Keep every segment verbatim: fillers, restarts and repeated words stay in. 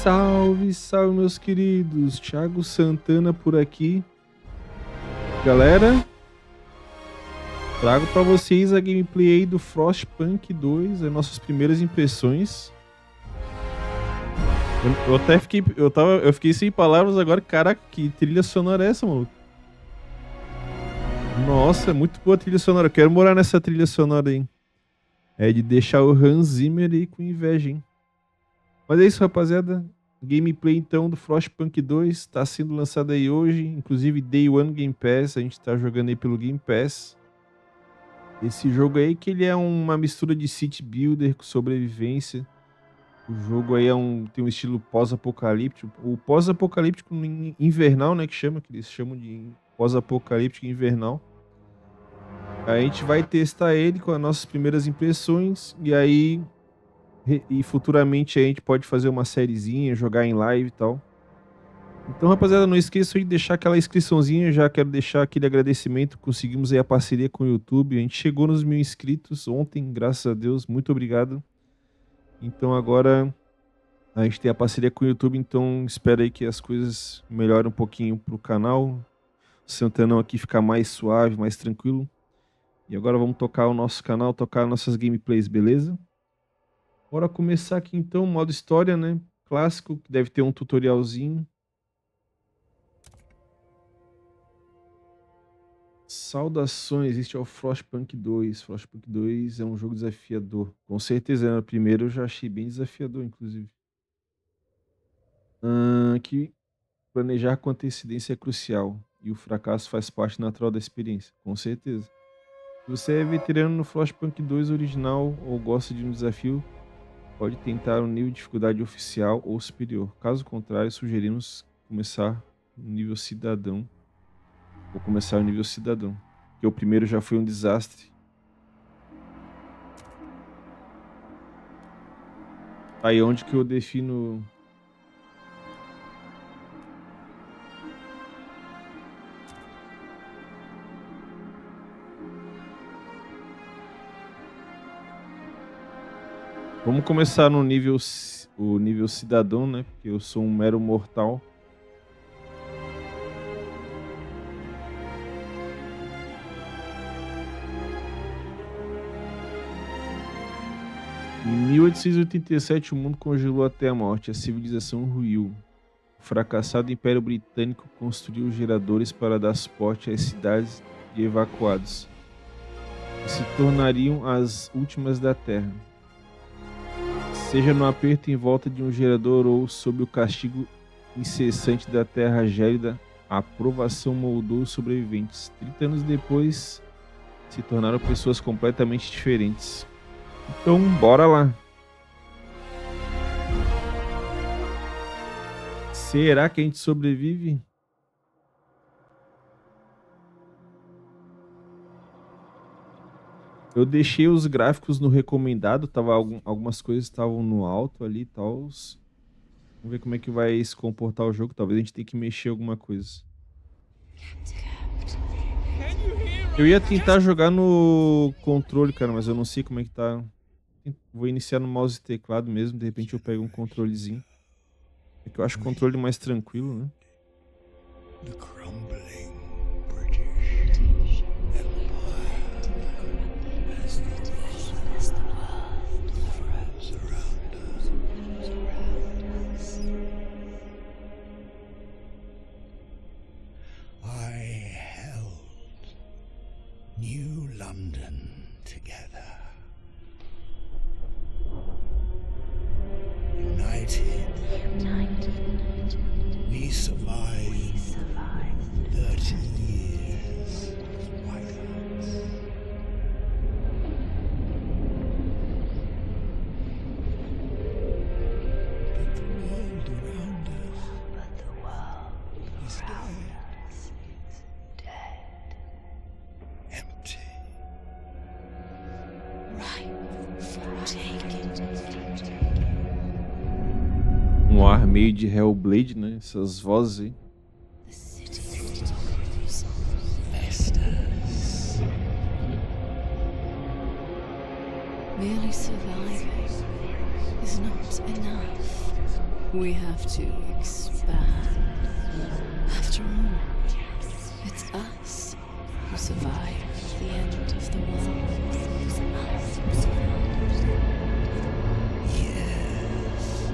Salve, salve, meus queridos. Thiago Santana por aqui. Galera, trago para vocês a gameplay aí do Frostpunk dois, as nossas primeiras impressões. Eu, eu até fiquei, eu tava, eu fiquei sem palavras agora. Caraca, que trilha sonora é essa, maluco? Nossa, muito boa a trilha sonora. Eu quero morar nessa trilha sonora aí. É de deixar o Hans Zimmer aí com inveja, hein? Mas é isso, rapaziada. Gameplay então do Frostpunk dois está sendo lançado aí hoje, inclusive Day One Game Pass. A gente tá jogando aí pelo Game Pass. Esse jogo aí que ele é uma mistura de city builder com sobrevivência. O jogo aí é um, tem um estilo pós-apocalíptico. O pós-apocalíptico invernal, né, que chama, que eles chamam de pós-apocalíptico invernal. A gente vai testar ele com as nossas primeiras impressões e aí e futuramente a gente pode fazer uma sériezinha, jogar em live e tal. Então, rapaziada, não esqueçam de deixar aquela inscriçãozinha. Já quero deixar aquele agradecimento. Conseguimos aí a parceria com o YouTube. A gente chegou nos mil inscritos ontem, graças a Deus. Muito obrigado. Então agora a gente tem a parceria com o YouTube. Então espero aí que as coisas melhorem um pouquinho pro canal. O Santanão aqui ficar mais suave, mais tranquilo. E agora vamos tocar o nosso canal, tocar nossas gameplays, beleza? Bora começar aqui então, modo história, né? Clássico, que deve ter um tutorialzinho. Saudações, este é o Frostpunk dois. Frostpunk dois é um jogo desafiador. Com certeza, no primeiro eu já achei bem desafiador, inclusive. Hum, que planejar com antecedência é crucial. E o fracasso faz parte natural da experiência, com certeza. Se você é veterano no Frostpunk dois original ou gosta de um desafio, pode tentar um nível de dificuldade oficial ou superior. Caso contrário, sugerimos começar no nível cidadão. Vou começar no nível cidadão, porque o primeiro já foi um desastre. Aí onde que eu defino... Vamos começar no nível, o nível cidadão, né? Porque eu sou um mero mortal. Em mil oitocentos e oitenta e sete, o mundo congelou até a morte. A civilização ruiu. O fracassado Império Britânico construiu geradores para dar suporte às cidades de evacuados, que se tornariam as últimas da Terra. Seja no aperto em volta de um gerador ou sob o castigo incessante da terra gélida, a provação moldou os sobreviventes. trinta anos depois, se tornaram pessoas completamente diferentes. Então, bora lá. Será que a gente sobrevive? Eu deixei os gráficos no recomendado, tava algum, algumas coisas estavam no alto ali e tal. Vamos ver como é que vai se comportar o jogo. Talvez a gente tenha que mexer alguma coisa. Eu ia tentar jogar no controle, cara, mas eu não sei como é que tá. Vou iniciar no mouse e teclado mesmo, de repente eu pego um controlezinho. É que eu acho o controle mais tranquilo, né? New London together. United. United. We survived. We survived. Thirty years of violence. But the world around us. But the world is dead. Um ar meio de Hellblade, né? Essas vozes aí. Merely surviving is not enough. We have to expand. After all, it's us who survived the end of the world. Yes.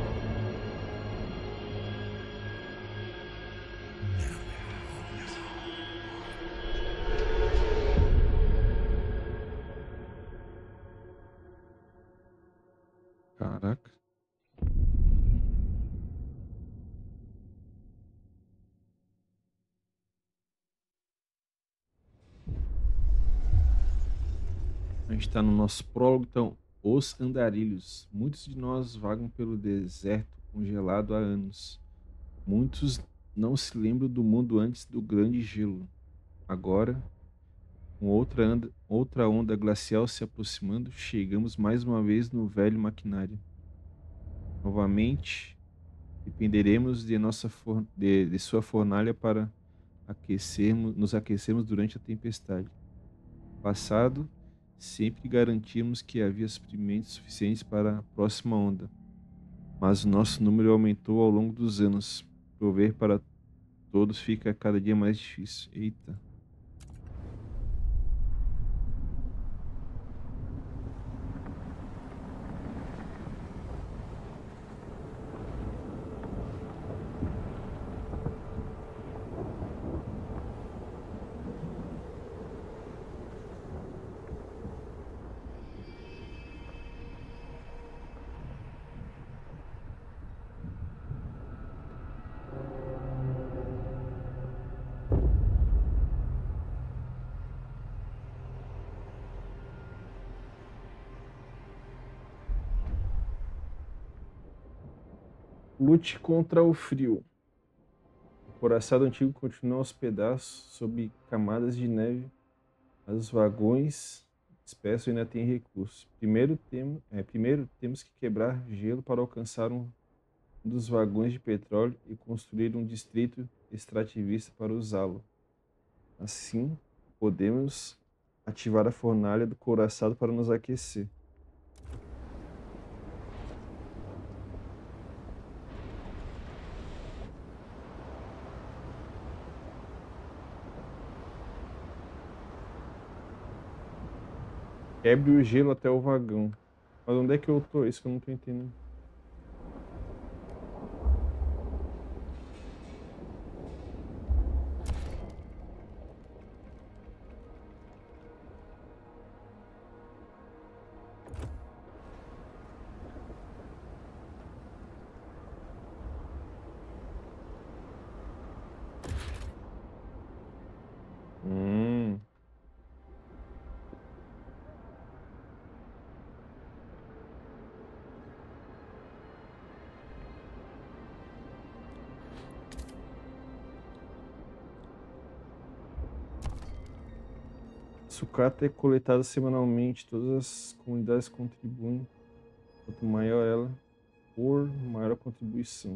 Caraca. A gente tá no nosso prólogo, então. Os Andarilhos. Muitos de nós vagam pelo deserto congelado há anos. Muitos não se lembram do mundo antes do grande gelo. Agora, com outra, anda, outra onda glacial se aproximando, chegamos mais uma vez no velho maquinário. Novamente, dependeremos de, nossa for, de, de sua fornalha para aquecermos, nos aquecermos durante a tempestade. Passado, sempre garantimos que havia suprimentos suficientes para a próxima onda. Mas o nosso número aumentou ao longo dos anos. Prover para todos fica cada dia mais difícil. Eita. Lute contra o frio. O coraçado antigo continua aos pedaços, sob camadas de neve. Mas os vagões espessos ainda têm recursos. Primeiro, tem, é, primeiro temos que quebrar gelo para alcançar um dos vagões de petróleo e construir um distrito extrativista para usá-lo. Assim, podemos ativar a fornalha do couraçado para nos aquecer. Quebre o gelo até o vagão. Mas onde é que eu tô? Isso que eu não tô entendendo. Hum. Sucata é coletada semanalmente. Todas as comunidades contribuem. Quanto maior ela for, maior a contribuição.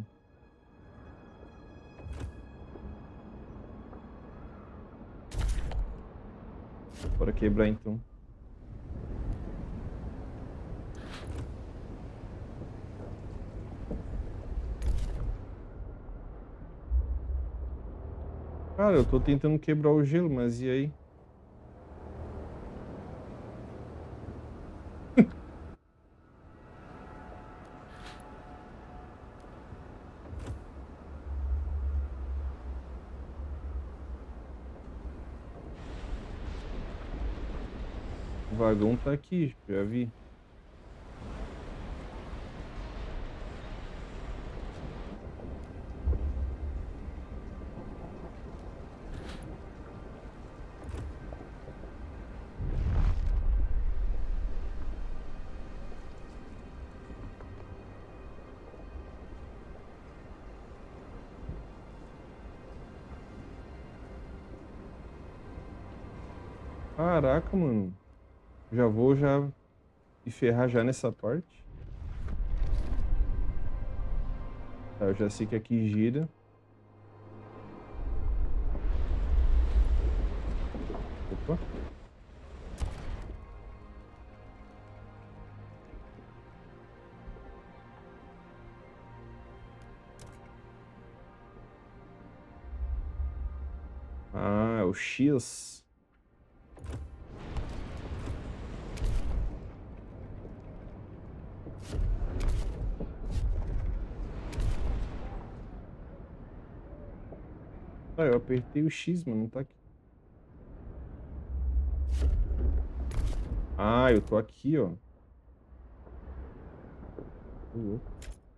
Bora quebrar então. Cara, eu tô tentando quebrar o gelo, mas e aí? O vagão tá aqui, já vi. Caraca, mano. Já vou já me ferrar já nessa parte. Tá, eu já sei que aqui gira. Opa. o X. Ah, eu apertei o X, mano, não tá aqui. Ah, eu tô aqui, ó. Tô louco.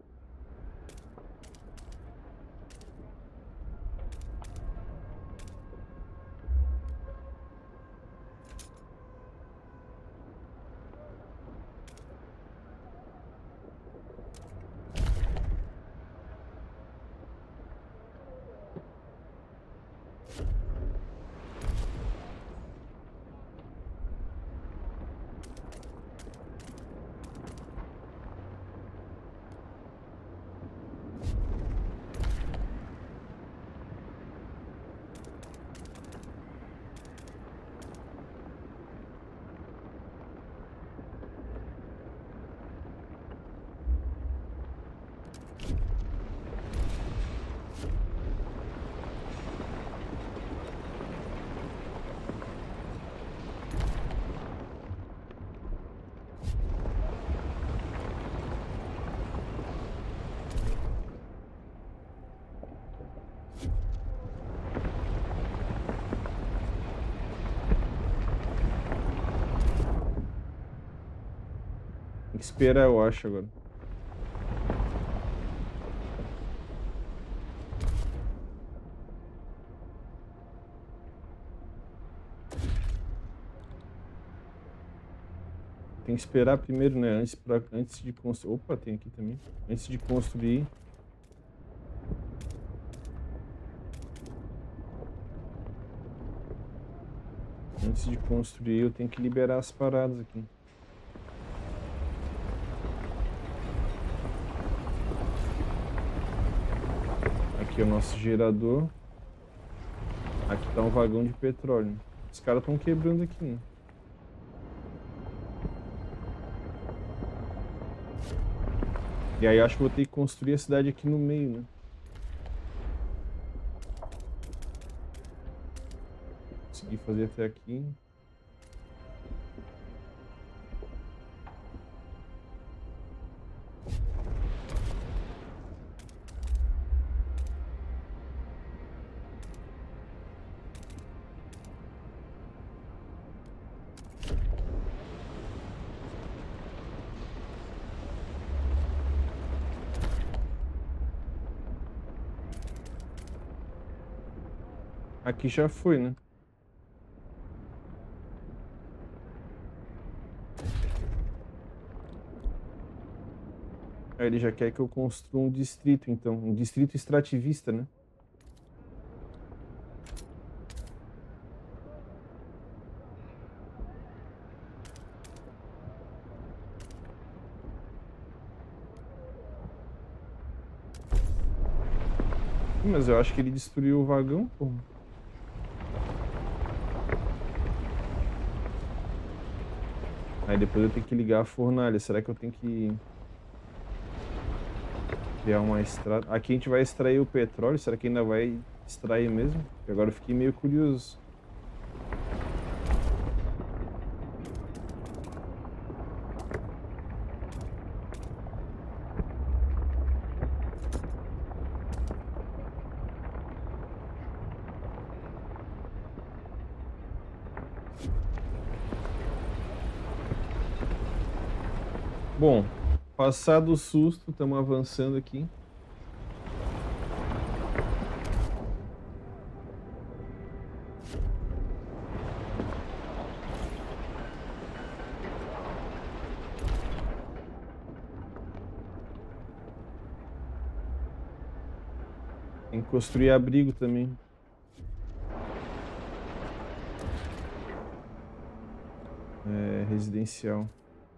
Tem que esperar, eu acho, agora. Tem que esperar primeiro, né? Antes, pra, antes de construir. Opa, tem aqui também. Antes de construir. Antes de construir, eu tenho que liberar as paradas aqui. Aqui é o nosso gerador. Aqui tá um vagão de petróleo. Os caras estão quebrando aqui, né? E aí acho que vou ter que construir a cidade aqui no meio, né? Consegui fazer até aqui. Aqui já foi, né? Aí ele já quer que eu construa um distrito, então. Um distrito extrativista, né? Mas eu acho que ele destruiu o vagão, pô. Aí depois eu tenho que ligar a fornalha. Será que eu tenho que criar uma estrada? Aqui a gente vai extrair o petróleo. Será que ainda vai extrair mesmo? Porque agora eu fiquei meio curioso. Bom, passado o susto, estamos avançando aqui. Tem que construir abrigo também. É, residencial.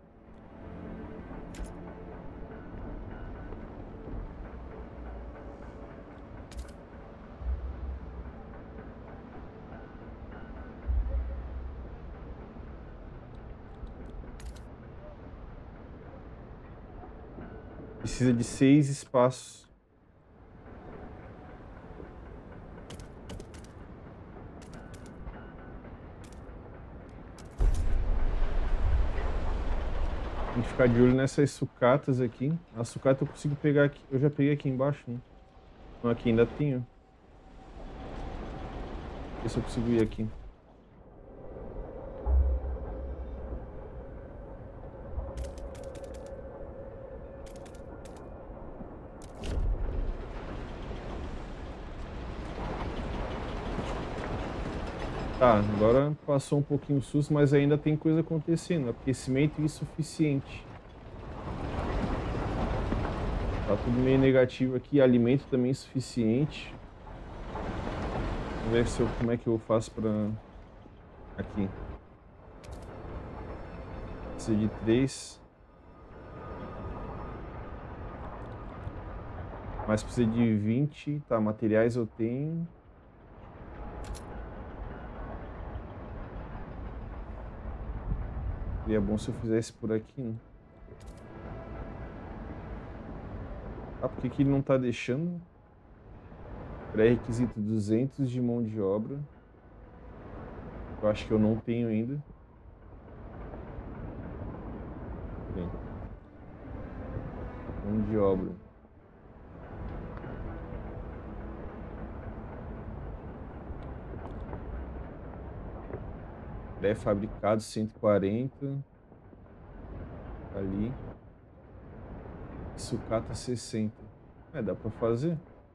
Precisa de seis espaços. Tem que ficar de olho nessas sucatas aqui. A sucata eu consigo pegar aqui. Eu já peguei aqui embaixo, né? Não, aqui ainda tenho. Ver se eu consigo ir aqui. Tá, agora passou um pouquinho o susto, mas ainda tem coisa acontecendo. Aquecimento insuficiente. Tá tudo meio negativo aqui. Alimento também insuficiente. Vamos ver se eu, como é que eu faço pra... Aqui. Precisa de três. Mas precisa de vinte. Tá, materiais eu tenho. Seria bom se eu fizesse por aqui, né? Ah, por que que ele não tá deixando? Pré-requisito duzentos de mão de obra. Eu acho que eu não tenho ainda. Bem. Mão de obra. Pré-fabricado cento e quarenta. Ali. Sucata sessenta. É, dá pra fazer.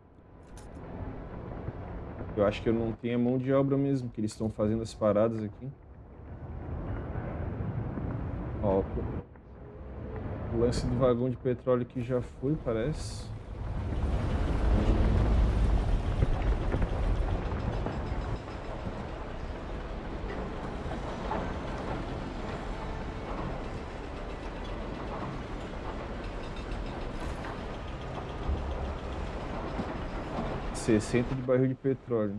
Eu acho que eu não tenho a mão de obra mesmo, que eles estão fazendo as paradas aqui. Ó, o lance do vagão de petróleo que já foi, parece. sessenta de barril de petróleo.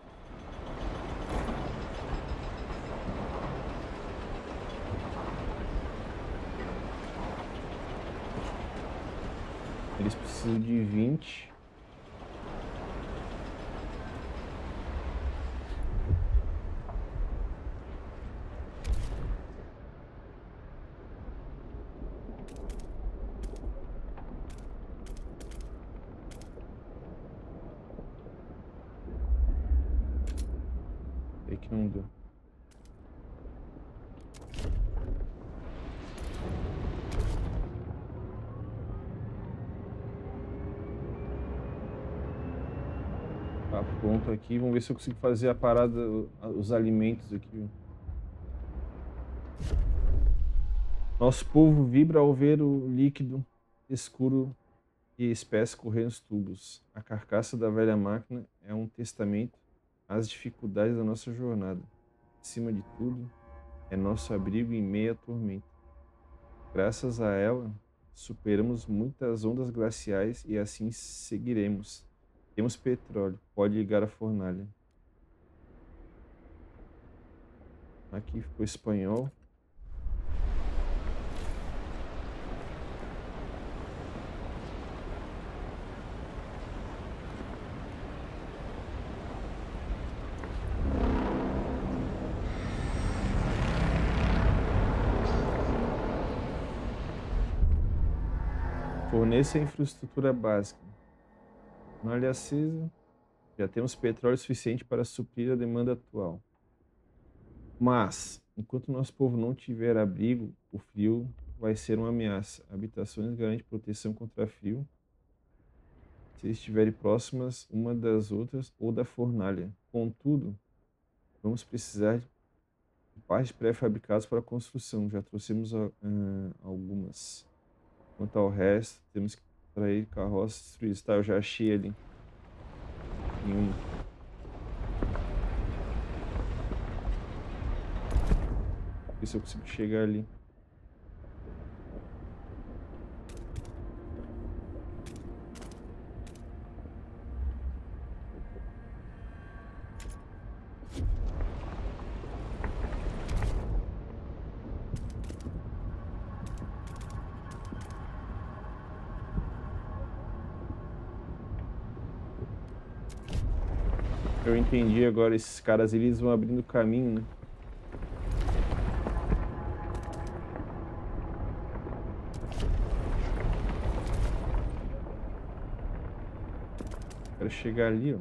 Eles precisam de vinte. É que não deu. Tá pronto aqui. Vamos ver se eu consigo fazer a parada, os alimentos aqui. Nosso povo vibra ao ver o líquido escuro e espécie correr nos tubos. A carcaça da velha máquina é um testamento às dificuldades da nossa jornada. Acima de tudo, é nosso abrigo em meio à tormenta. Graças a ela, superamos muitas ondas glaciais e assim seguiremos. Temos petróleo, pode ligar a fornalha. Aqui ficou espanhol. Forneça a infraestrutura básica. Fornalha acesa. Já temos petróleo suficiente para suprir a demanda atual. Mas, enquanto nosso povo não tiver abrigo, o frio vai ser uma ameaça. Habitações garantem proteção contra frio se estiverem próximas uma das outras ou da fornalha. Contudo, vamos precisar de partes pré-fabricadas para a construção. Já trouxemos uh, algumas. Quanto ao resto, temos que trair carroças destruídas. Tá, eu já achei ali. Em um. Ver se eu consigo chegar ali. Eu entendi agora, esses caras eles vão abrindo caminho, né? Quero chegar ali, ó.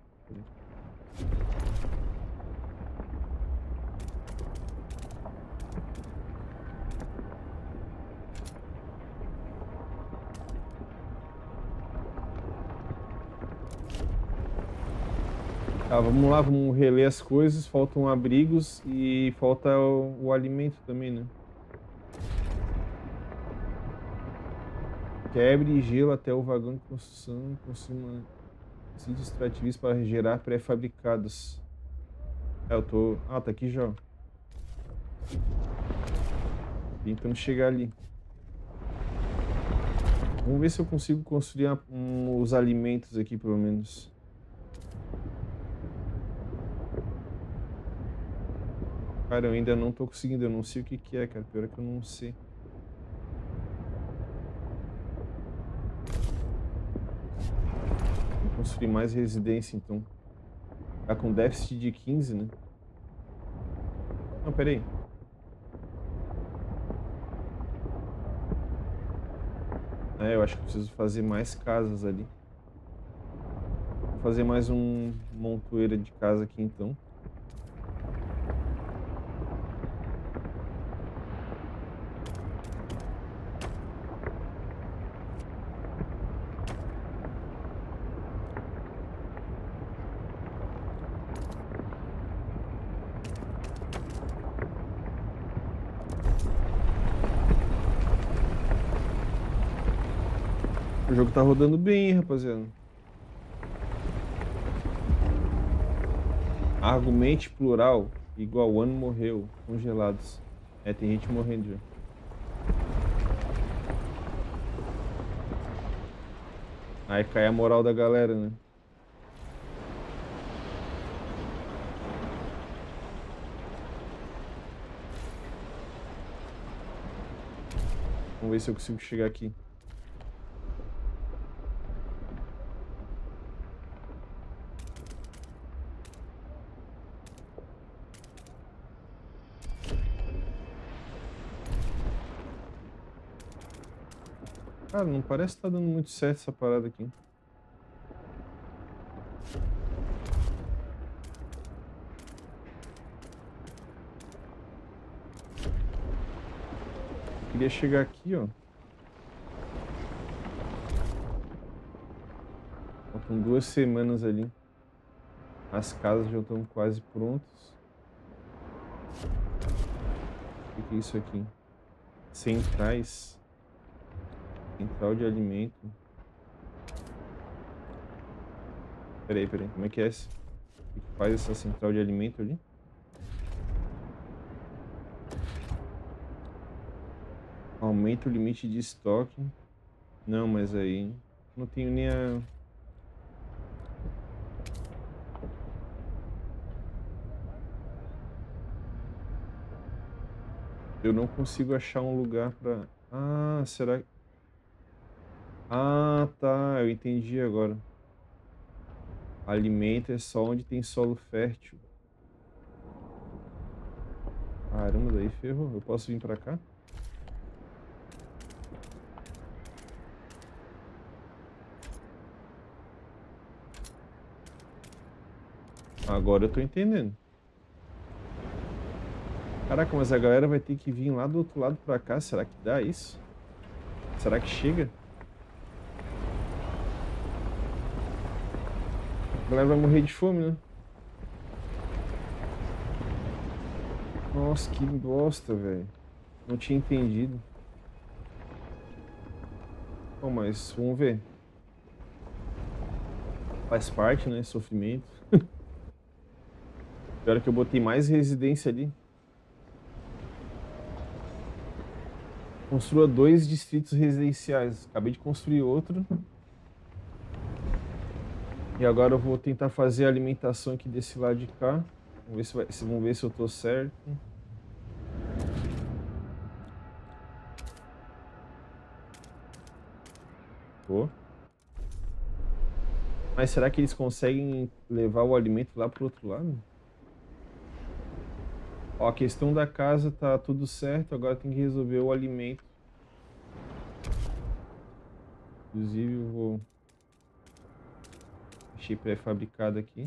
Tá, vamos lá, vamos reler as coisas. Faltam abrigos e falta o, o alimento também, né? Quebre e gelo até o vagão de construção. Consuma sítios extrativistas para gerar pré-fabricados. É, eu tô... Ah, tá aqui já. Tentando chegar ali. Vamos ver se eu consigo construir a- um, os alimentos aqui, pelo menos. Cara, eu ainda não tô conseguindo. Eu não sei o que que é, cara. Pior é que eu não sei. Vou construir mais residência, então. Tá com déficit de quinze, né? Não, peraí. É, eu acho que eu preciso fazer mais casas ali. Vou fazer mais um montoeira de casa aqui, então. O jogo tá rodando bem, hein, rapaziada. Argumente plural igual ano morreu. Congelados. É, tem gente morrendo já. Aí cai a moral da galera, né? Vamos ver se eu consigo chegar aqui. Cara, não parece que tá dando muito certo essa parada aqui. Eu queria chegar aqui, ó. Faltam duas semanas ali. As casas já estão quase prontas. O que que é isso aqui? Centrais. Central de alimento. Peraí, peraí. Como é que é esse? O que que faz essa central de alimento ali? Aumenta o limite de estoque. Não, mas aí não tenho nem a... Eu não consigo achar um lugar pra... Ah, será... Ah, tá. Eu entendi agora. Alimento é só onde tem solo fértil. Caramba, daí ferrou. Eu posso vir pra cá? Agora eu tô entendendo. Caraca, mas a galera vai ter que vir lá do outro lado pra cá. Será que dá isso? Será que chega? A galera vai morrer de fome, né? Nossa, que bosta, velho. Não tinha entendido. Bom, mas vamos ver. Faz parte, né? Sofrimento. Pior que eu botei mais residência ali. Construa dois distritos residenciais. Acabei de construir outro. E agora eu vou tentar fazer a alimentação aqui desse lado de cá. Vamos ver se, vai, se, vamos ver se eu tô certo. Tô. Mas será que eles conseguem levar o alimento lá pro outro lado? Ó, a questão da casa tá tudo certo, agora tem que resolver o alimento. Inclusive eu vou Achei pré-fabricado aqui.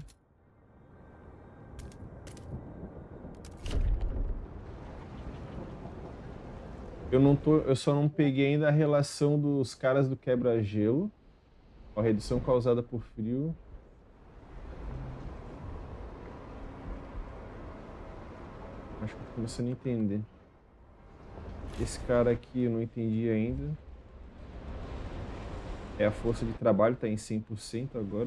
Eu não tô, eu só não peguei ainda a relação dos caras do quebra-gelo. A redução causada por frio. Acho que eu tô começando a entender. Esse cara aqui eu não entendi ainda. É a força de trabalho, tá em cem por cento agora.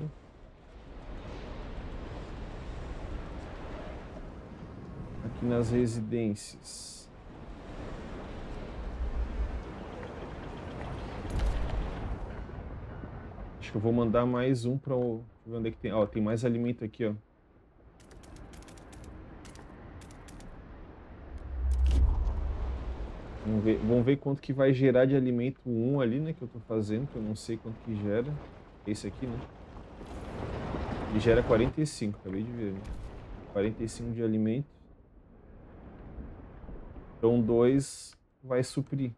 Aqui nas residências. Acho que eu vou mandar mais um para o... Deixa eu ver onde é que tem. Ó, tem mais alimento aqui, ó. Vamos ver, vamos ver quanto que vai gerar de alimento um ali, né? Que eu tô fazendo, que eu não sei quanto que gera. Esse aqui, né? Ele gera quarenta e cinco, acabei de ver. Né? quarenta e cinco de alimento. Então dois vai suprir.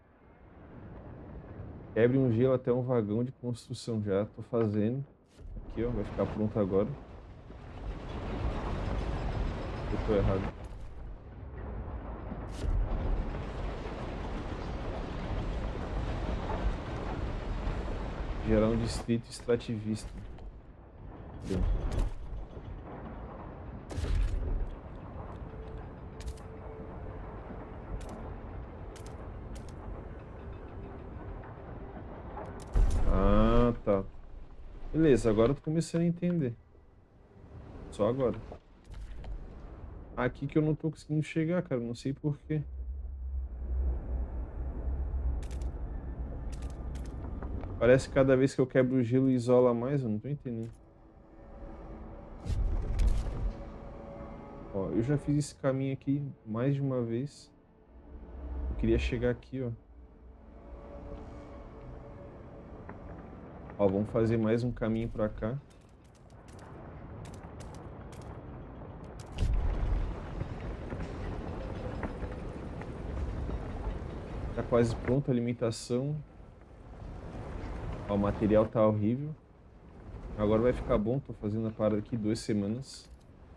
Quebre um gelo até um vagão de construção. Já tô fazendo. Aqui, ó. Vai ficar pronto agora. Eu tô errado. Gerar um distrito extrativista. Deu. Ah, tá. Beleza, agora eu tô começando a entender. Só agora. Aqui que eu não tô conseguindo chegar, cara. Não sei por quê. Parece que cada vez que eu quebro o gelo isola mais. Eu não tô entendendo. Ó, eu já fiz esse caminho aqui mais de uma vez. Eu queria chegar aqui, ó. Ó, vamos fazer mais um caminho pra cá. Tá quase pronto a alimentação. Ó, o material tá horrível. Agora vai ficar bom. Tô fazendo a parada aqui duas semanas.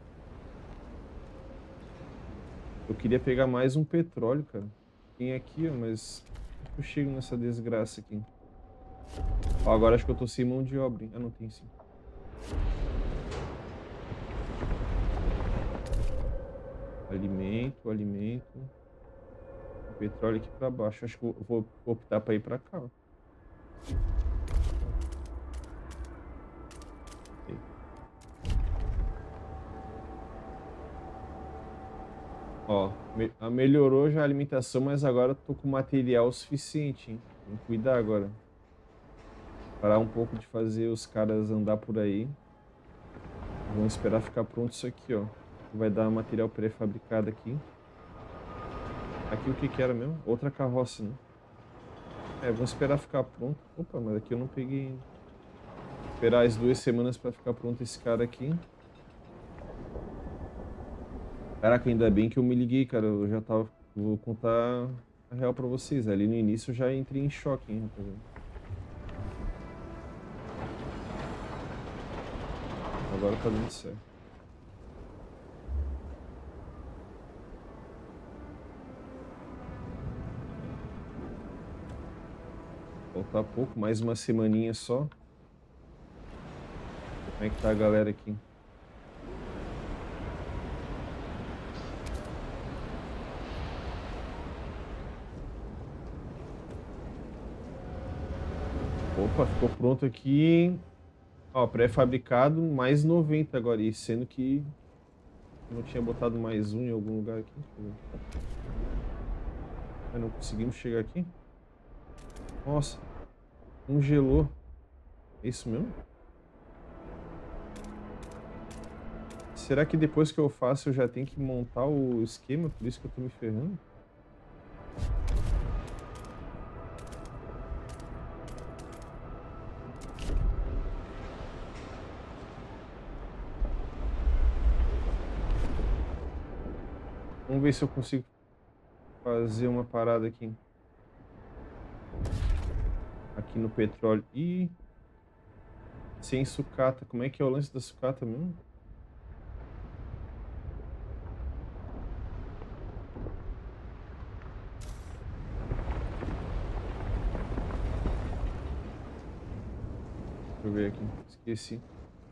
Eu queria pegar mais um petróleo, cara. Tem aqui, ó, mas eu chego nessa desgraça aqui. Ó, agora acho que eu tô sem mão de obra, hein? Ah, não tem sim. Alimento, alimento. O petróleo aqui pra baixo. Acho que eu vou optar pra ir pra cá, ó. Ó, me melhorou já a alimentação, mas agora eu tô com material suficiente, hein? Tem que cuidar agora. Parar um pouco de fazer os caras andar por aí. Vamos esperar ficar pronto isso aqui, ó. Vai dar material pré-fabricado aqui. Aqui o que que era mesmo? Outra carroça, né? É, vamos esperar ficar pronto. Opa, mas aqui eu não peguei ainda. Esperar as duas semanas pra ficar pronto esse cara aqui. Caraca, ainda bem que eu me liguei, cara. Eu já tava... Vou contar a real pra vocês. Ali no início eu já entrei em choque, hein, rapaziada. Agora tá dando certo. Falta pouco, mais uma semaninha só. Como é que tá a galera aqui? Opa, ficou pronto aqui. Ó, pré-fabricado, mais noventa agora. E sendo que eu não tinha botado mais um em algum lugar aqui. Mas não conseguimos chegar aqui. Nossa, congelou. É isso mesmo? Será que depois que eu faço eu já tenho que montar o esquema? Por isso que eu tô me ferrando? Vamos ver se eu consigo fazer uma parada aqui. Aqui no petróleo. Ih. Sem sucata. Como é que é o lance da sucata mesmo? Deixa eu ver aqui. Esqueci.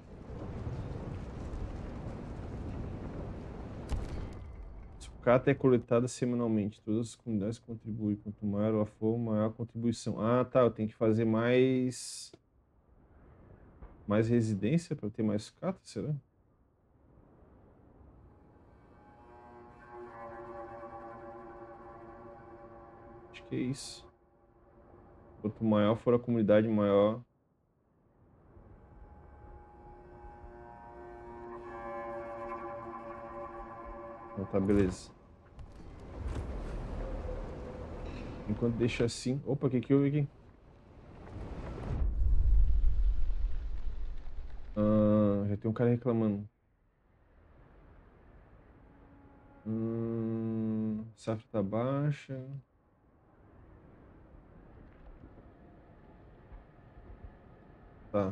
Sucata é coletada semanalmente. Todas as comunidades contribuem. Quanto maior a for, maior a contribuição. Ah, tá. Eu tenho que fazer mais... Mais residência para ter mais sucata, será? Acho que é isso. Quanto maior for a comunidade, maior... Então tá, beleza. Enquanto deixa assim... Opa, o que que houve aqui? Ah, já tem um cara reclamando. Hum, safra tá baixa. Tá.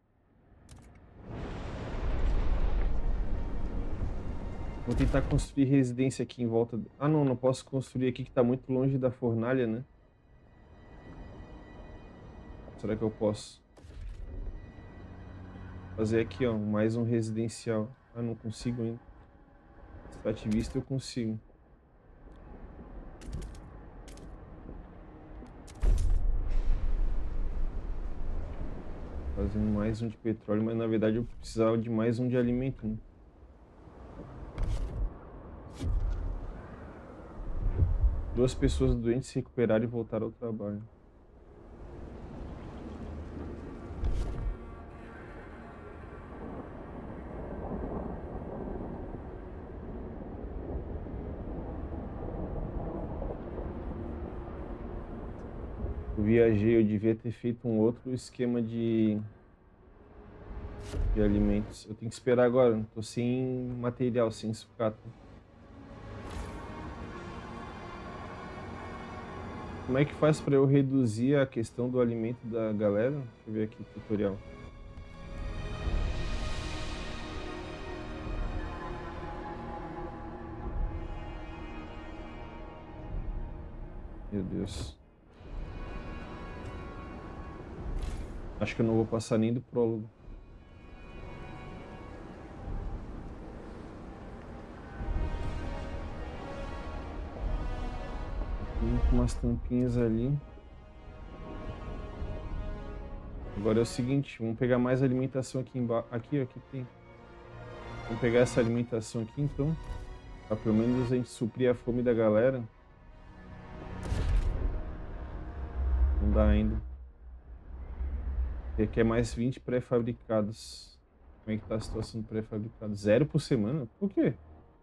Vou tentar construir residência aqui em volta. Ah, não, não posso construir aqui que tá muito longe da fornalha, né? Será que eu posso fazer aqui, ó, mais um residencial? Ah, não consigo ainda. Extrativista eu consigo. Fazendo mais um de petróleo, mas na verdade eu precisava de mais um de alimento, né? Duas pessoas doentes se recuperaram e voltaram ao trabalho. Eu viajei, eu devia ter feito um outro esquema de, de alimentos. Eu tenho que esperar agora, não tô sem material, sem sucata. Como é que faz para eu reduzir a questão do alimento da galera? Deixa eu ver aqui o tutorial. Meu Deus. Acho que eu não vou passar nem do prólogo. Tem umas tampinhas ali. Agora é o seguinte, vamos pegar mais alimentação aqui embaixo. Aqui, ó, aqui tem. Vamos pegar essa alimentação aqui então. Pra pelo menos a gente suprir a fome da galera. Não dá ainda. Requer mais vinte pré-fabricados. Como é que tá a situação do pré-fabricado? Zero por semana? Por quê?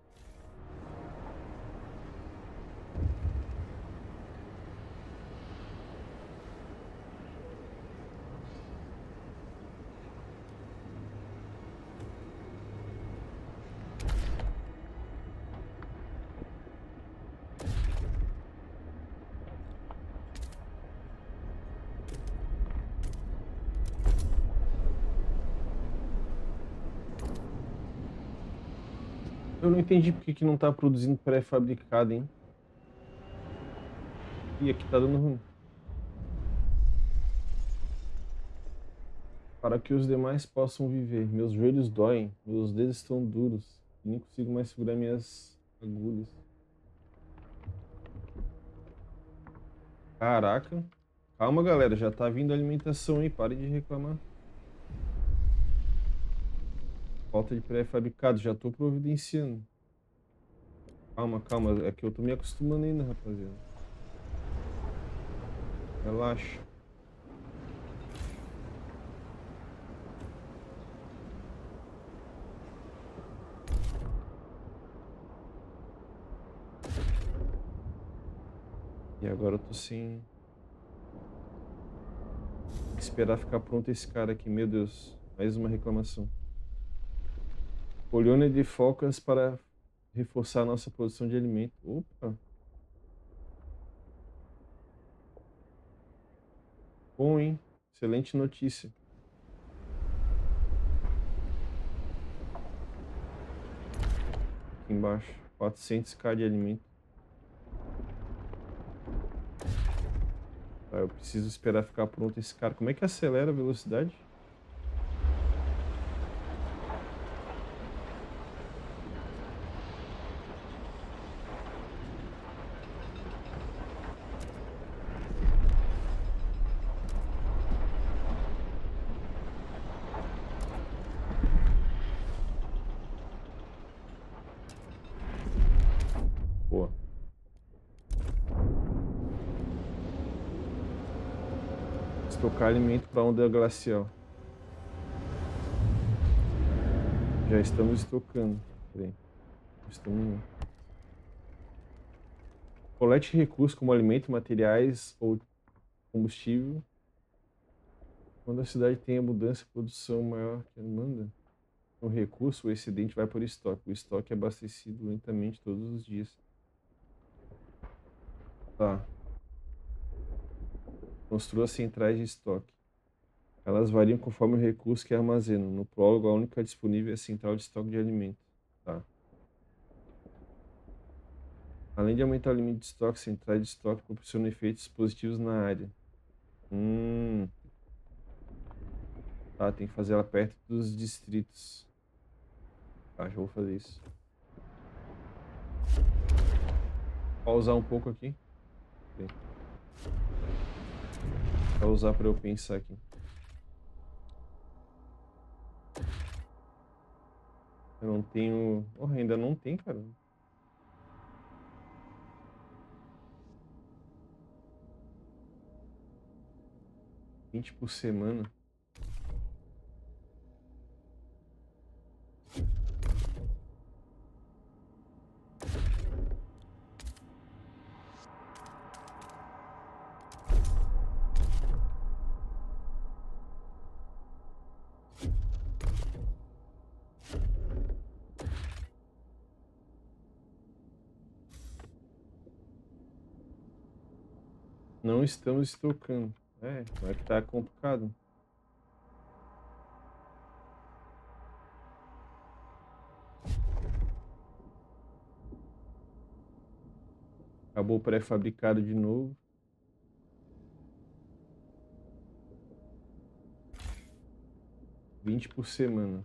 Eu não entendi por que que não tá produzindo pré-fabricado, hein? Ih, aqui tá dando ruim. Para que os demais possam viver. Meus joelhos doem, meus dedos estão duros. Nem consigo mais segurar minhas agulhas. Caraca. Calma, galera. Já tá vindo alimentação aí. Parem de reclamar. Falta de pré-fabricado. Já tô providenciando. Calma, calma. É que eu tô me acostumando ainda, rapaziada. Relaxa. E agora eu tô sem... Tem que esperar ficar pronto esse cara aqui. Meu Deus. Mais uma reclamação. Colônia de focas para reforçar a nossa produção de alimento. Opa. Bom, hein? Excelente notícia. aqui embaixo. quatrocentos k de alimento. Tá, eu preciso esperar ficar pronto esse cara. Como é que acelera a velocidade? Boa. Estocar alimento para onda glacial. Já estamos estocando. Peraí. Estamos... Colete recursos como alimento, materiais ou combustível. Quando a cidade tem a mudança de produção maior que a demanda, o recurso, o excedente vai para o estoque. O estoque é abastecido lentamente todos os dias. Tá. Construa centrais de estoque. Elas variam conforme o recurso que armazenam. No prólogo, a única disponível é a central de estoque de alimento. Tá. Além de aumentar o limite de estoque, centrais de estoque proporcionam efeitos positivos na área. Hum. Tá, tem que fazer ela perto dos distritos. Tá, já vou fazer isso. Pausar um pouco aqui. Vou usar para eu pensar aqui. Eu não tenho... Oh, ainda não tem, cara. vinte por semana. Não estamos estocando. É, vai estar complicado. Acabou o pré-fabricado de novo. vinte por semana.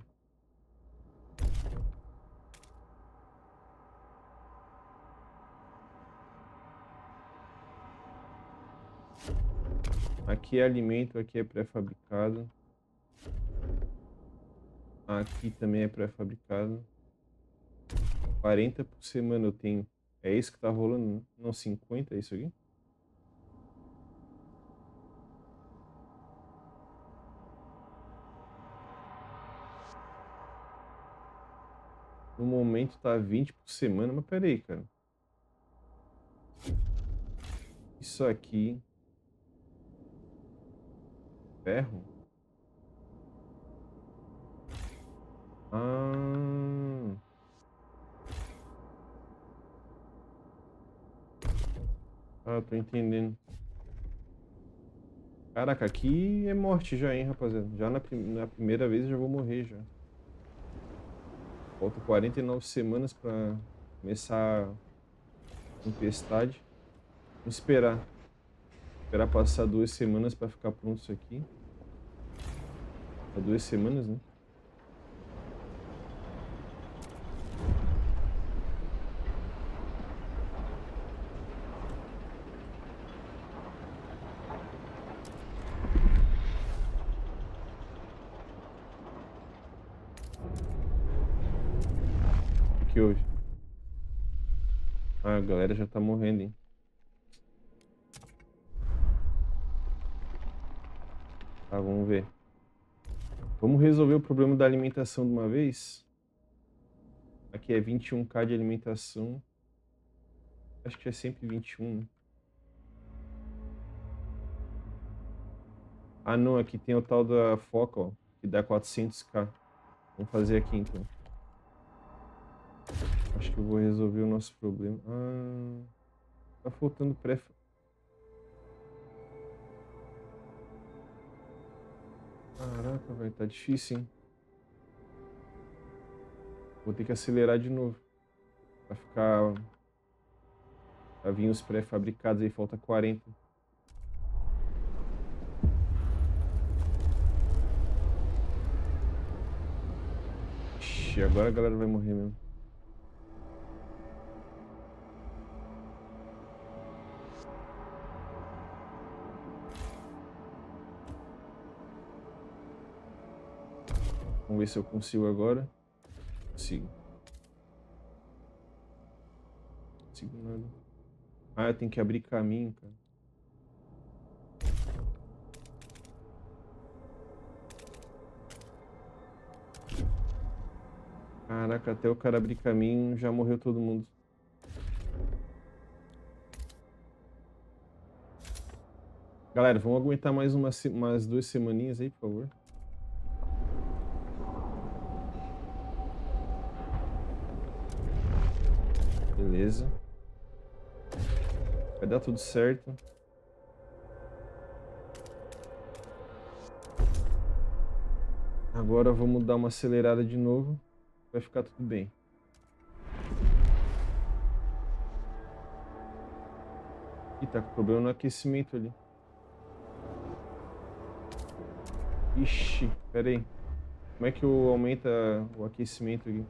Aqui é alimento, aqui é pré-fabricado. Aqui também é pré-fabricado. quarenta por semana eu tenho. É isso que tá rolando? Não, cinquenta, é isso aqui? No momento tá vinte por semana, mas peraí, cara. Isso aqui... Ferro? Ah... Ah, tô entendendo. Caraca, aqui é morte já, hein, rapaziada. Já na, prim na primeira vez eu já vou morrer já. Faltam quarenta e nove semanas pra começar a tempestade. Vamos esperar. Esperar passar duas semanas pra ficar pronto isso aqui. Há duas semanas, né? O que houve? Ah, a galera já tá morrendo, hein? Tá, vamos ver. Vamos resolver o problema da alimentação de uma vez? Aqui é vinte e um K de alimentação. Acho que é sempre vinte e um, né? Ah, não, aqui tem o tal da foca, ó, que dá quatrocentos K. Vamos fazer aqui, então. Acho que eu vou resolver o nosso problema. Ah, tá faltando pré... Caraca, velho, tá difícil, hein? Vou ter que acelerar de novo. Pra ficar... Pra vir os pré-fabricados aí, falta quarenta. Ixi, agora a galera vai morrer mesmo. Vamos ver se eu consigo agora. Consigo. Não consigo nada. Ah, eu tenho que abrir caminho, cara. Caraca, até o cara abrir caminho já morreu todo mundo. Galera, vamos aguentar mais uma, se- umas duas semaninhas aí, por favor. Beleza. Vai dar tudo certo. Agora vamos dar uma acelerada de novo. Vai ficar tudo bem. Ih, tá com problema no aquecimento ali. Ixi, pera aí. Como é que eu aumenta o aquecimento aqui?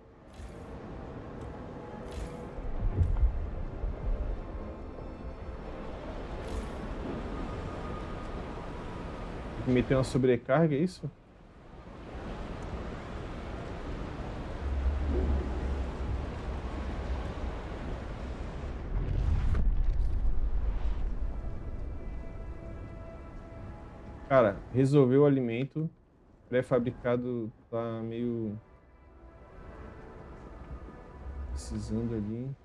Tem que meter uma sobrecarga, é isso? Cara, resolveu o alimento. Pré-fabricado tá meio precisando ali.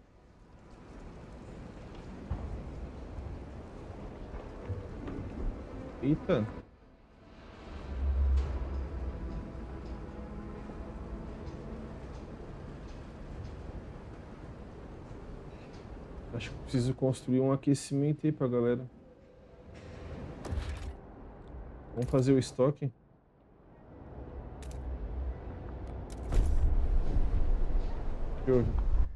Eita. Acho que preciso construir um aquecimento aí pra galera. Vamos fazer o estoque. Deixa eu...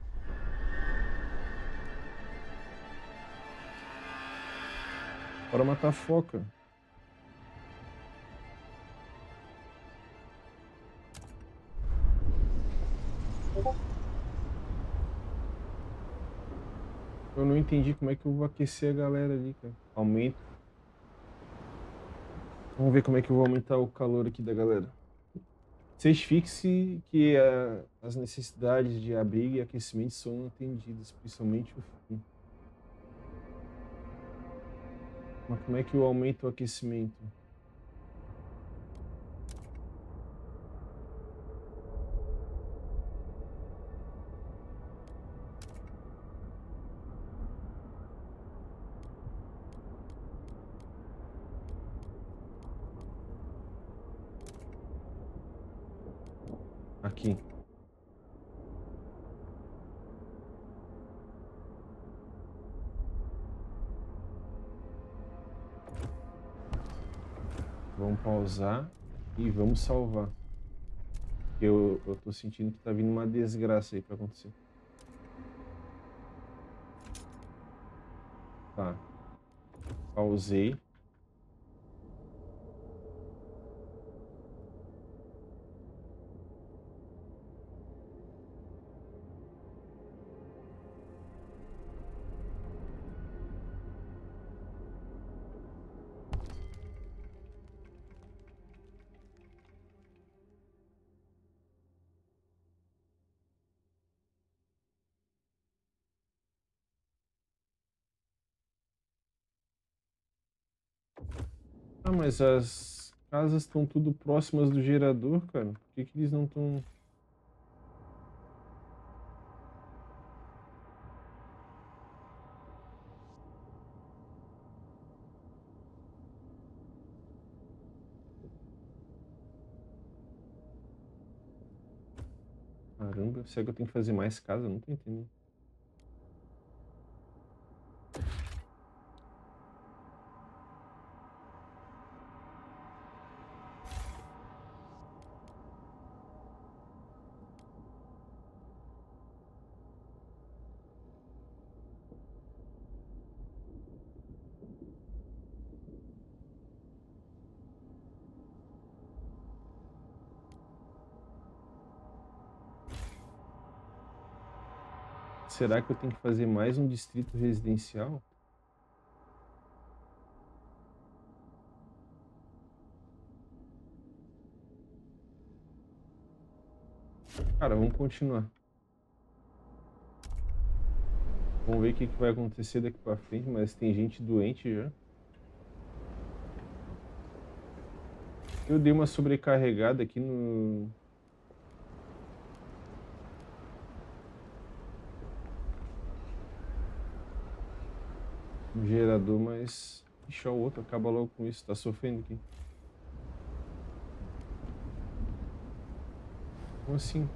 Bora matar a foca. Eu não entendi como é que eu vou aquecer a galera ali, cara. Aumento. Vamos ver como é que eu vou aumentar o calor aqui da galera. Vocês fixe que uh, as necessidades de abrigo e aquecimento são atendidas, principalmente o frio. Mas como é que eu aumento o aquecimento? Aqui. Vamos pausar e vamos salvar. Eu, eu tô sentindo que tá vindo uma desgraça aí pra acontecer. Tá. Pausei. Ah, mas as casas estão tudo próximas do gerador, cara. Por que que eles não estão... Caramba, será que eu tenho que fazer mais casa? Eu não tô entendendo. Será que eu tenho que fazer mais um distrito residencial? Cara, vamos continuar. Vamos ver o que, que vai acontecer daqui pra frente, mas tem gente doente já. Eu dei uma sobrecarregada aqui no... no gerador, mas... Ixi, ó, o outro acaba logo com isso, tá sofrendo aqui. Como assim?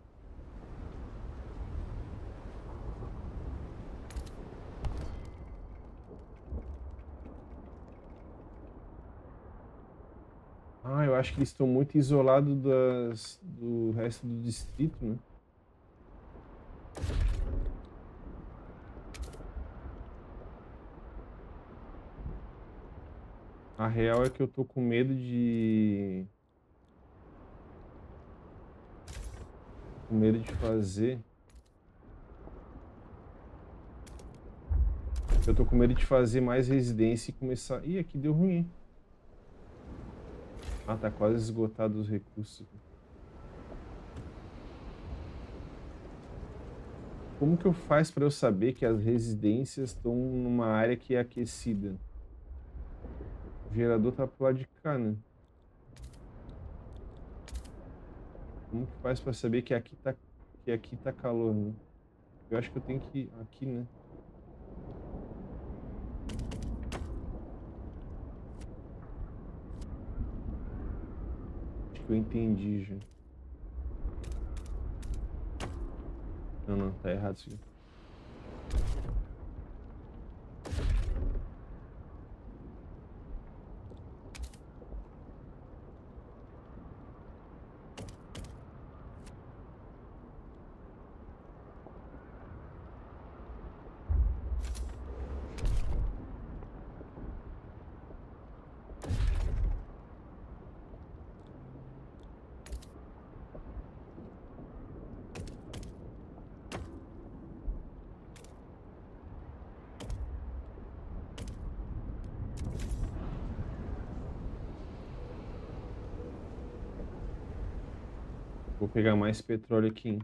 Ah, eu acho que eles estão muito isolados das, do resto do distrito, né? A real é que eu tô com medo de... Com medo de fazer... Eu tô com medo de fazer mais residência e começar... Ih, aqui deu ruim. Ah, tá quase esgotado os recursos. Como que eu faço para eu saber que as residências estão numa área que é aquecida? O gerador tá pro lado de cá, né? Como que faz para saber que aqui tá que aqui tá calor, né? Eu acho que eu tenho que ir aqui, né? Acho que eu entendi já. Não, não, tá errado isso aqui. Vou pegar mais petróleo aqui, hein?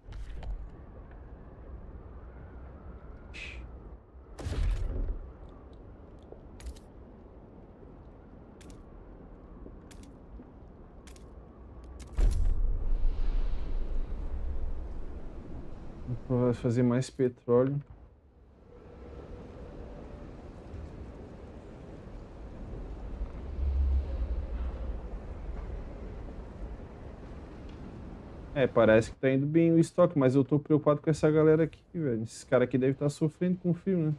Vou fazer mais petróleo. É, parece que tá indo bem o estoque, mas eu tô preocupado com essa galera aqui, velho. Esses caras aqui devem estar sofrendo com frio, né?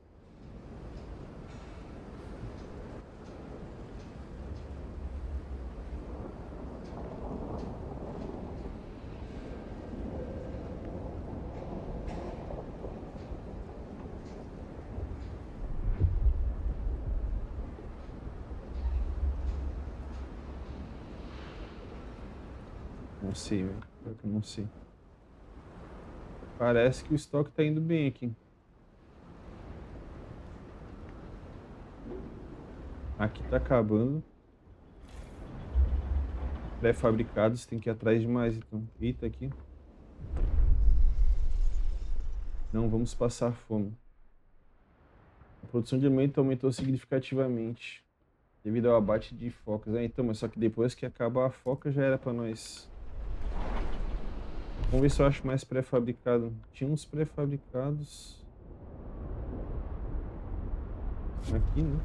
Não sei, velho. Pior que eu não sei. Parece que o estoque tá indo bem aqui. Aqui tá acabando. Pré-fabricados, tem que ir atrás de mais, então. Eita, aqui. Não vamos passar fome. A produção de alimento aumentou significativamente devido ao abate de focas. Ah, então, mas só que depois que acabar a foca já era pra nós. Vamos ver se eu acho mais pré-fabricado. Tinha uns pré-fabricados aqui, né?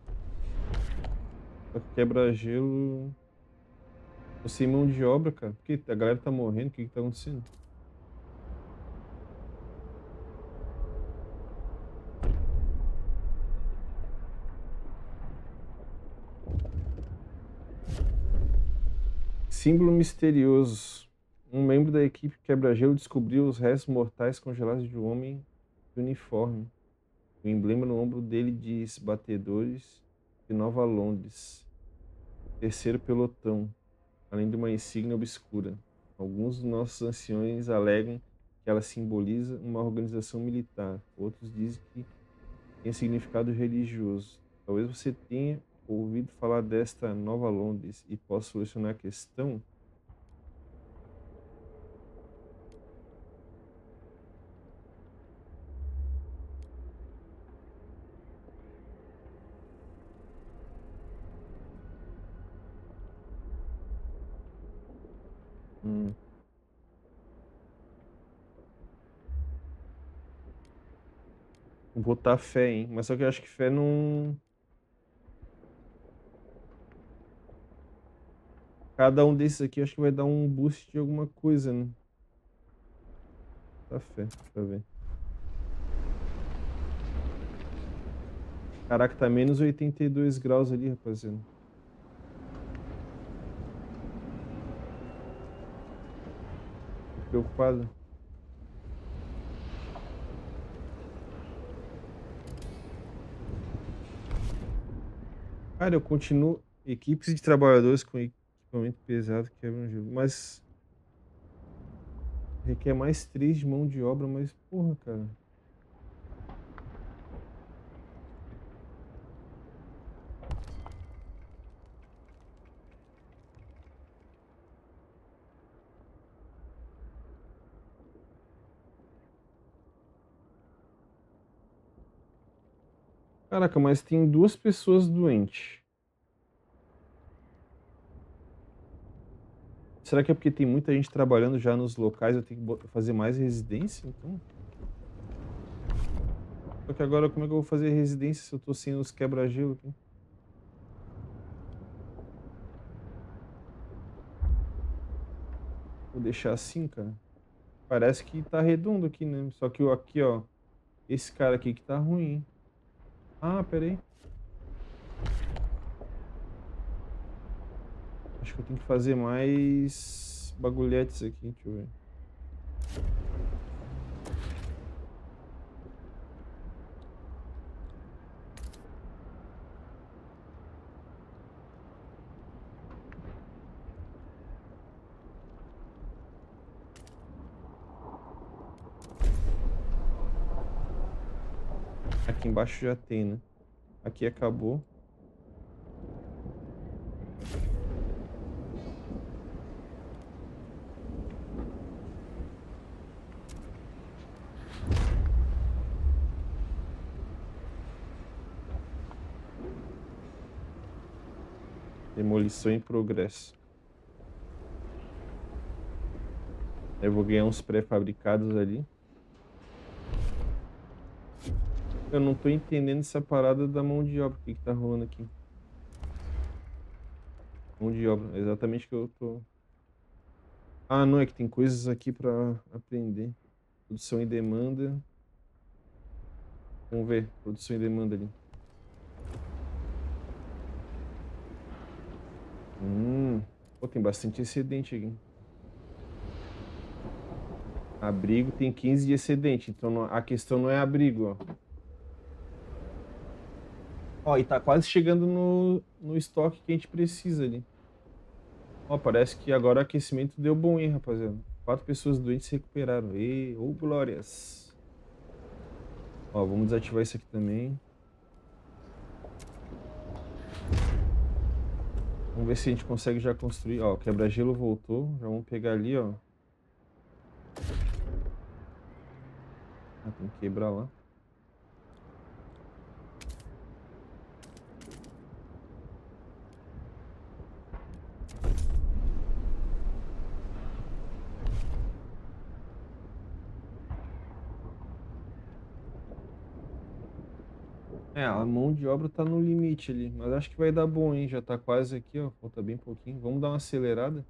Só que quebra-gelo. Tô sem mão de obra, cara. Porque a galera tá morrendo. O que que tá acontecendo? Símbolo misterioso. Um membro da equipe quebra-gelo descobriu os restos mortais congelados de um homem de uniforme. O emblema no ombro dele diz Batedores de Nova Londres, terceiro pelotão, além de uma insígnia obscura. Alguns dos nossos anciões alegam que ela simboliza uma organização militar. Outros dizem que tem significado religioso. Talvez você tenha ouvido falar desta Nova Londres e possa solucionar a questão. Hum. Vou botar fé, hein? Mas só que eu acho que fé não. Cada um desses aqui eu acho que vai dar um boost de alguma coisa, né? Tá fé, pra ver. Caraca, tá menos oitenta e dois graus ali, rapaziada. Tô preocupado. Cara, eu continuo. Equipes de trabalhadores com equipamento pesado quebram o gelo. Mas. Requer mais três de mão de obra, mas porra, cara. Caraca, mas tem duas pessoas doentes. Será que é porque tem muita gente trabalhando já nos locais? Eu tenho que bot- fazer mais residência, então? Só que agora como é que eu vou fazer residência se eu tô sem os quebra-gelo aqui? Vou deixar assim, cara. Parece que tá redondo aqui, né? Só que o aqui, ó. Esse cara aqui que tá ruim. Ah, pera aí. Acho que eu tenho que fazer mais bagulhetes aqui. Deixa eu ver. Aqui embaixo já tem, né? Aqui acabou. Demolição em progresso. Eu vou ganhar uns pré-fabricados ali. Eu não tô entendendo essa parada da mão de obra. O que que tá rolando aqui? Mão de obra. É exatamente o que eu tô. Ah, não, é que tem coisas aqui pra aprender. Produção e demanda. Vamos ver. Produção e demanda ali. Hum. Pô, tem bastante excedente aqui. Abrigo tem quinze de excedente. Então não- a questão não é abrigo, ó. Ó, e tá quase chegando no, no estoque que a gente precisa ali. Ó, parece que agora o aquecimento deu bom, hein, rapaziada. Quatro pessoas doentes se recuperaram. E, ô, glórias. Ó, vamos desativar isso aqui também. Vamos ver se a gente consegue já construir. Ó, o quebra-gelo voltou. Já vamos pegar ali, ó. Ah, tem que quebrar lá. É, a mão de obra tá no limite ali. Mas acho que vai dar bom, hein? Já tá quase aqui, ó. Falta bem pouquinho. Vamos dar uma acelerada.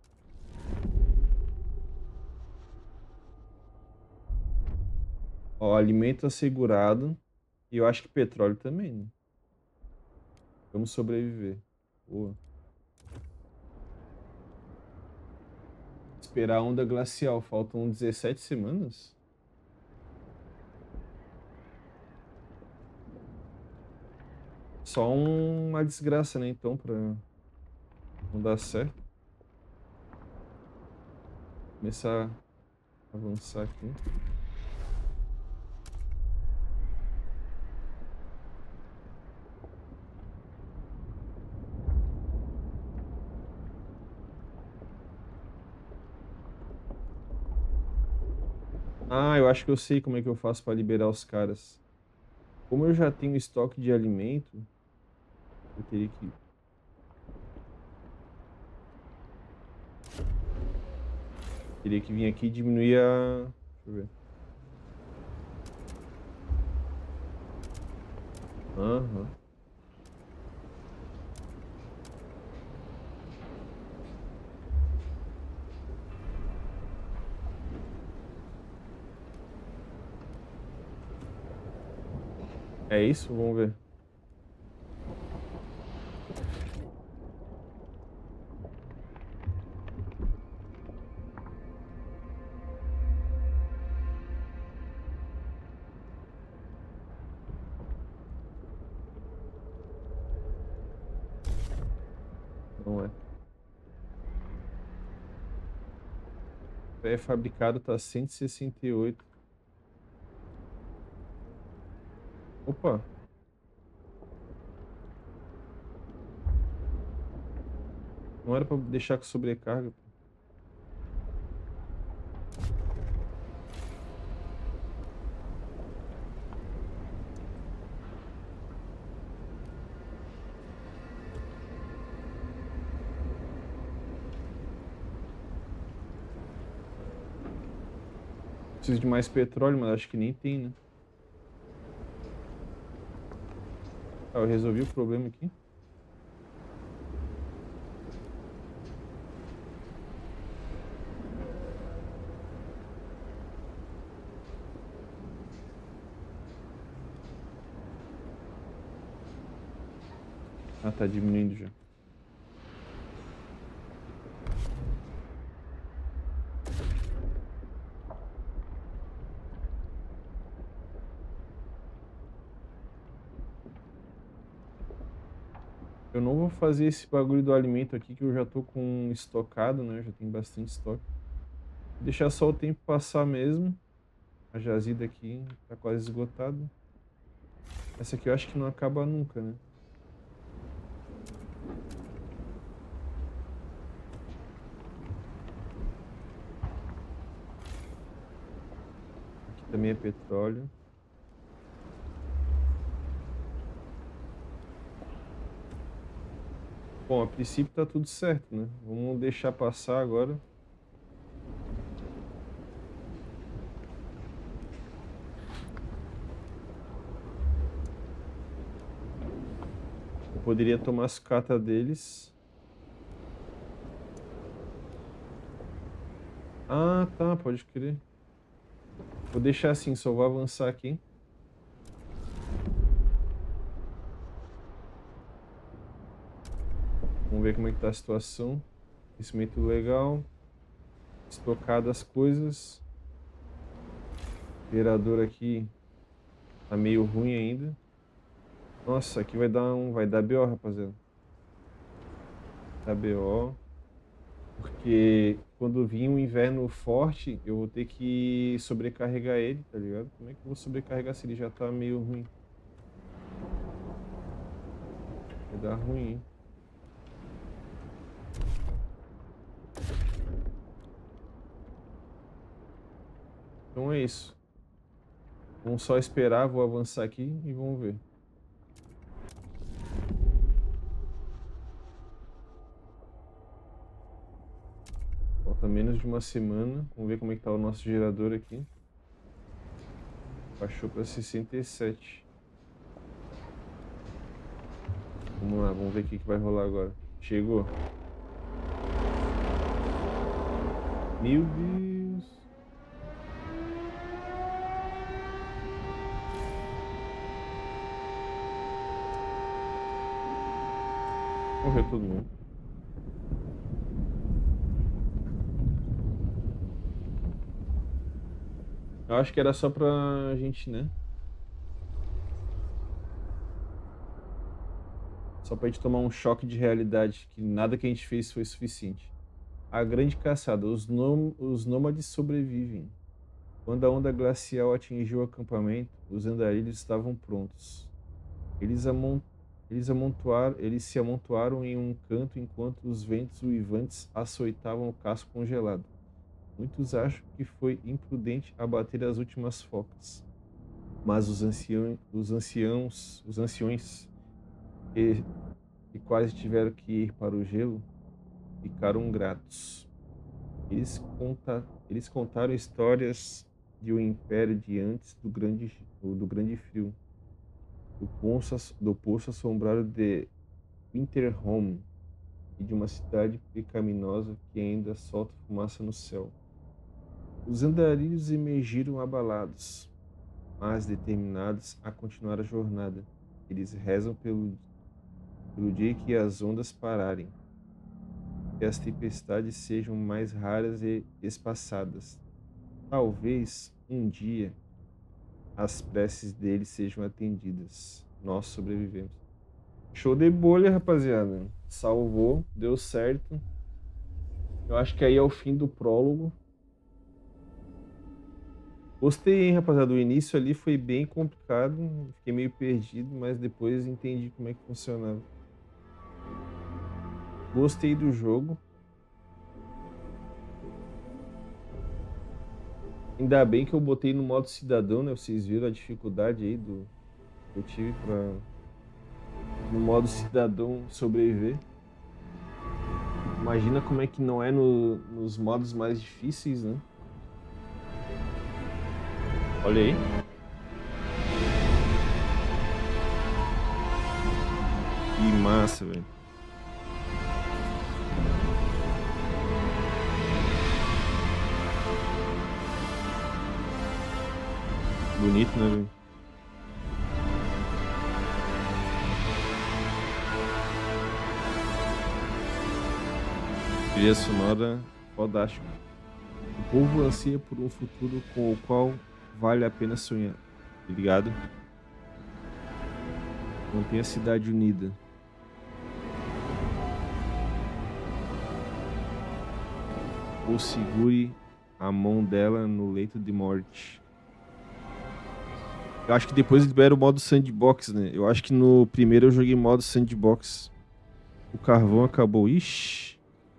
Ó, alimento assegurado. E eu acho que petróleo também, né? Vamos sobreviver. Boa. Esperar a onda glacial. Faltam dezessete semanas? Só um- uma desgraça, né? Então, pra não dar certo. Começar. Avançar aqui. Ah, eu acho que eu sei como é que eu faço para liberar os caras. Como eu já tenho estoque de alimento, eu teria que... Teria que vir aqui e diminuir a... Deixa eu ver. Aham. É isso? Vamos ver. Não é. É fabricado, tá cento e sessenta e oito. Opa. Não era pra deixar com sobrecarga. Pô. Preciso de mais petróleo, mas acho que nem tem, né? Ah, eu resolvi o problema aqui. Ah, tá diminuindo já. Eu não vou fazer esse bagulho do alimento aqui, que eu já tô com estocado, né? Eu já tenho bastante estoque. Vou deixar só o tempo passar mesmo. A jazida aqui tá quase esgotada. Essa aqui eu acho que não acaba nunca, né? Aqui também é petróleo. Bom, a princípio tá tudo certo, né? Vamos deixar passar agora. Eu poderia tomar sucata deles. Ah, tá, pode crer. Vou deixar assim, só vou avançar aqui. Vamos ver como é que tá a situação. Crescimento legal. Estocado as coisas. Gerador aqui tá meio ruim ainda. Nossa, aqui vai dar um, vai dar B O, rapaziada. Dá B O. Porque quando vir um inverno forte, eu vou ter que sobrecarregar ele, tá ligado? Como é que eu vou sobrecarregar se ele já tá meio ruim? Vai dar ruim, hein? Então é isso. Vamos só esperar, vou avançar aqui e vamos ver. Falta menos de uma semana. Vamos ver como é que tá o nosso gerador aqui. Baixou para sessenta e sete. Vamos lá, vamos ver o que que vai rolar agora. Chegou. Meu Deus. Morreu todo mundo. Eu acho que era só pra gente, né? Só pra gente tomar um choque de realidade, que nada que a gente fez foi suficiente. A grande caçada, os, nôm os nômades sobrevivem. Quando a onda glacial atingiu o acampamento, os andarilhos estavam prontos. Eles, amon... eles, amontoaram... Eles se amontoaram em um canto enquanto os ventos uivantes açoitavam o casco congelado. Muitos acham que foi imprudente abater as últimas focas. Mas os anciãos, os anciãos, os anciões que, que quase tiveram que ir para o gelo, ficaram gratos. Eles, conta, eles contaram histórias de um império de antes do grande, do grande frio, do poço, do poço assombrado de Winterhome e de uma cidade pecaminosa que ainda solta fumaça no céu. Os andarilhos emergiram abalados, mas determinados a continuar a jornada. Eles rezam pelo, pelo dia que as ondas pararem, que as tempestades sejam mais raras e espaçadas. Talvez, um dia, as preces deles sejam atendidas. Nós sobrevivemos. Show de bolha, rapaziada. Salvou, deu certo. Eu acho que aí é o fim do prólogo. Gostei, hein, rapaziada. O início ali foi bem complicado. Fiquei meio perdido, mas depois entendi como é que funcionava. Gostei do jogo. Ainda bem que eu botei no modo cidadão, né? Vocês viram a dificuldade aí do que eu tive pra no modo cidadão sobreviver. Imagina como é que não é no, nos modos mais difíceis, né? Olha aí. Que massa, velho. Bonito, né, velho? Trilha sonora fodástica. O povo anseia por um futuro com o qual vale a pena sonhar, tá ligado? Mantenha a cidade unida. Ou segure a mão dela no leito de morte. Eu acho que depois libera o modo sandbox, né? Eu acho que no primeiro eu joguei modo sandbox. O carvão acabou. Ixi.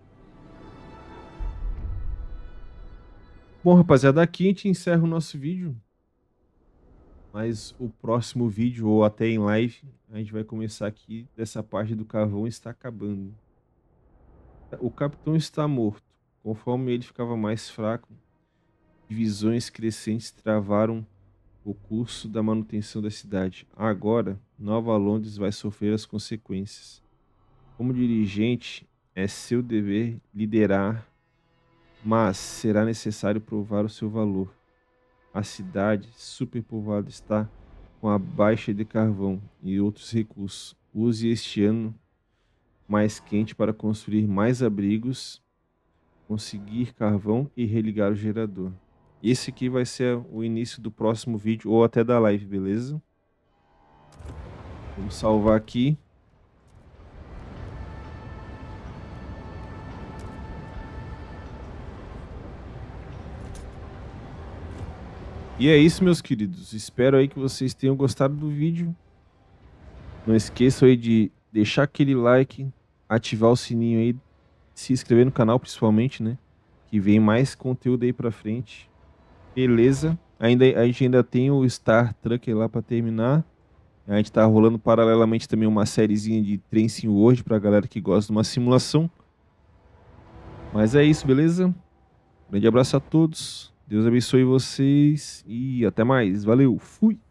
Bom, rapaziada, aqui a gente encerra o nosso vídeo. Mas o próximo vídeo, ou até em live, a gente vai começar aqui dessa parte do carvão está acabando. O capitão está morto. Conforme ele ficava mais fraco, divisões crescentes travaram o curso da manutenção da cidade. Agora, Nova Londres vai sofrer as consequências. Como dirigente, é seu dever liderar, mas será necessário provar o seu valor. A cidade superpovoada está com a baixa de carvão e outros recursos. Use este ano mais quente para construir mais abrigos, conseguir carvão e religar o gerador. Esse aqui vai ser o início do próximo vídeo ou até da live, beleza? Vamos salvar aqui. E é isso, meus queridos. Espero aí que vocês tenham gostado do vídeo. Não esqueçam aí de deixar aquele like, ativar o sininho aí, se inscrever no canal principalmente, né? Que vem mais conteúdo aí pra frente. Beleza? Ainda, a gente ainda tem o Star Trucker lá pra terminar. A gente tá rolando paralelamente também uma sériezinha de Train Sim World pra galera que gosta de uma simulação. Mas é isso, beleza? Grande abraço a todos. Deus abençoe vocês e até mais. Valeu, fui!